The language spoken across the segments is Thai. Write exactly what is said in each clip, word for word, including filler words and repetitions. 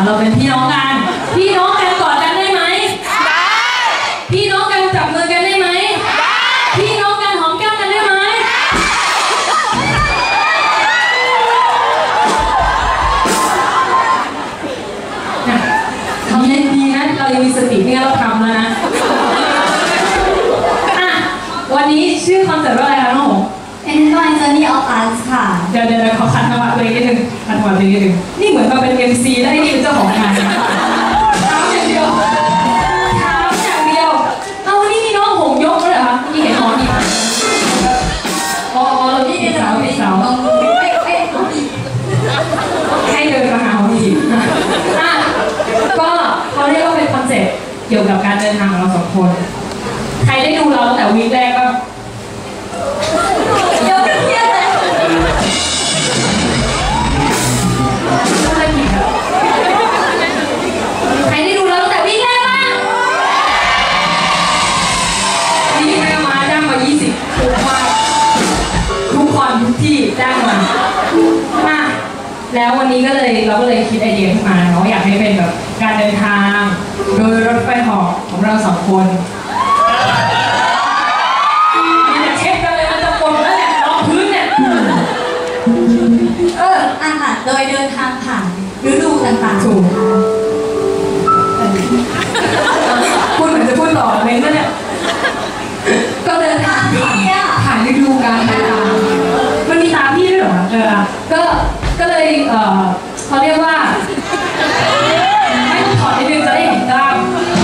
เราเป็นพี่น้องกันพี่น้องกันกอดกันได้ไหมได้พี่น้องกันจับมือกันได้ไหมได้พี่น้องกันหอมแก้มกันได้ไหมทำยังดีนะเรายังมีสติไม่งั้นเราทำแล้วนะอ่ะวันนี้ชื่อคอนเสิร์ตว่าอะไรคะน้องหง Enjoy Journey of Us ค่ะเดี๋ยวเดี๋ยวขอคัดจังหวะตัวเองนิดนึงคัดจังหวะตัวเองนิดนึงนี่เหมือนมาเป็น เอ็ม ซี แล้วนี่เป็นเจ้าของงานถามอย่างเดียวถามอย่างเดียวเอาวันนี้มีน้องหงยกแล้วเหรอคะนี่เห็นหอนี่อ๋อเราที่เป็นสาวเป็นสาวให้เดินมาหาหอนี่อ่ะก็เขาเรียกว่าเป็นคอนเซ็ปต์เกี่ยวกับการเดินทางของเราสองคนใครได้ดูเราตั้งแต่วีคแรกก็เยอะเพี้ยเลยใครได้ดูเราตั้งแต่วีคแรกบ้างวีคแรกมาจ้างมายี่สิบถูกมากทุกคนทุกที่จ้างมาอ่ะแล้ววันนี้ก็เลยเราก็เลยคิดไอเดียขึ้นมาเนาะอยากให้เป็นแบบการเดินทางโดยรถไฟเหาะของเราสองคนเช็คกันเลยมันจะปนแล้วเนี่ยรองพื้นเนี่ยเอออ่ะค่ะโดยเดินทางผ่านฤดูต่างๆถูกพูดเหมือนจะพูดต่อเลยนะเนี่ยก็เดินทางผ่านผ่านฤดูกาลต่างๆมันมีตามพี่ด้วยเหรอเออก็ก็เลยเออเขาเรียกว่าให้ถอดนิดนึงจะได้เห็นกล้าม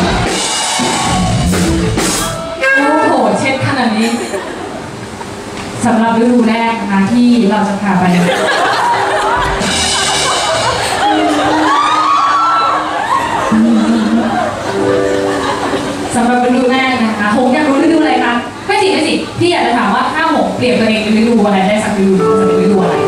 โอ้โหเช็ดขนาดนี้สำหรับฤดูแรกนะคะที่เราจะพาไปสำหรับฤดูแรกนะคะหงอยากรู้ฤดูอะไรคะไม่สิไม่สิพี่อยากจะถามว่าถ้าหงเปลี่ยนตัวเองเป็นฤดูอะไรได้สักฤดูจะเป็นฤดูอะไร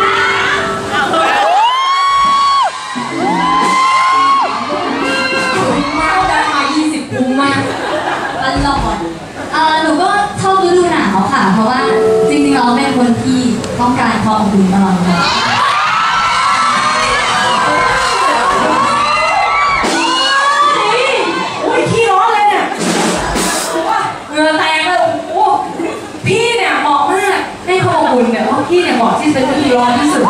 ตลอดเอ่อหนูก็ชอบฤดูหนาวค่ะเพราะว่าจริงๆเราเป็นคนที่ต้องการความอบอุ่นตลอดเลยโอ้ยขี้ร้อนเลยเนี่ยเหงื่อแตกเลยโอ้พี่เนี่ยเหมาะมากให้ความอบอุ่นเนี่ยเพราะพี่เนี่ยเหมาะที่เป็นคนที่ร้อนที่สุด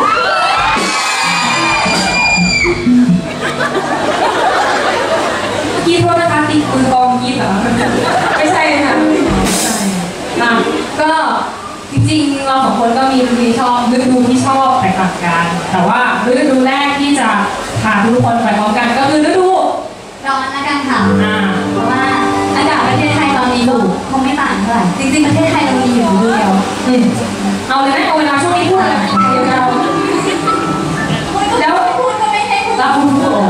กีบโทษนะคะตีมือกองกีบเหรอไม่ใช่ค่ะอ่ะก็จริงๆเราสองคนก็มีฤดูที่ชอบฤดูที่ชอบแตกต่างกันแต่ว่าฤดูแรกที่จะพาทุกคนไปพร้อมกันก็คือฤดูร้อนละกันค่ะอ่าเพราะว่าอากาศประเทศไทยตอนนี้ก็คงไม่ต่างเท่าไหร่จริงๆประเทศไทยเรามีอยู่ฤดูเดียวอืมเอาเลยไหมเอาเวลาช่วงนี้พูดอะไรเดี๋ยวเราแล้วพูดก็ไม่ให้พูดเราพูดโอ้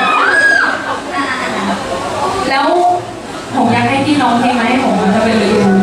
แล้วผมอยากให้พี่น้องเพลงไหมผมมันจะเป็นฤดู